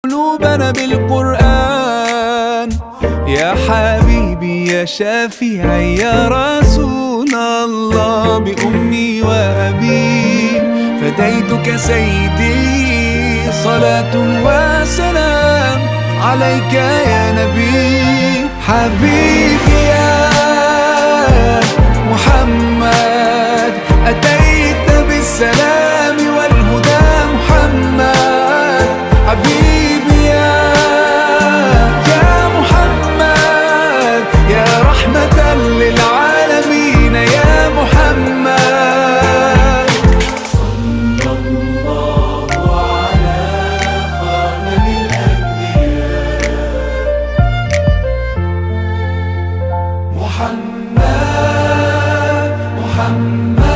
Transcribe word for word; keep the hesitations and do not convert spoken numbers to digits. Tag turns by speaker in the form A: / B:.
A: قلوبنا بالقرآن. يا حبيبي يا شفيعي يا رسول الله، بأمي وأبي فديتك سيدي، صلاة وسلام عليك يا نبي. حبيبي يا محمد أتيت بالسلام،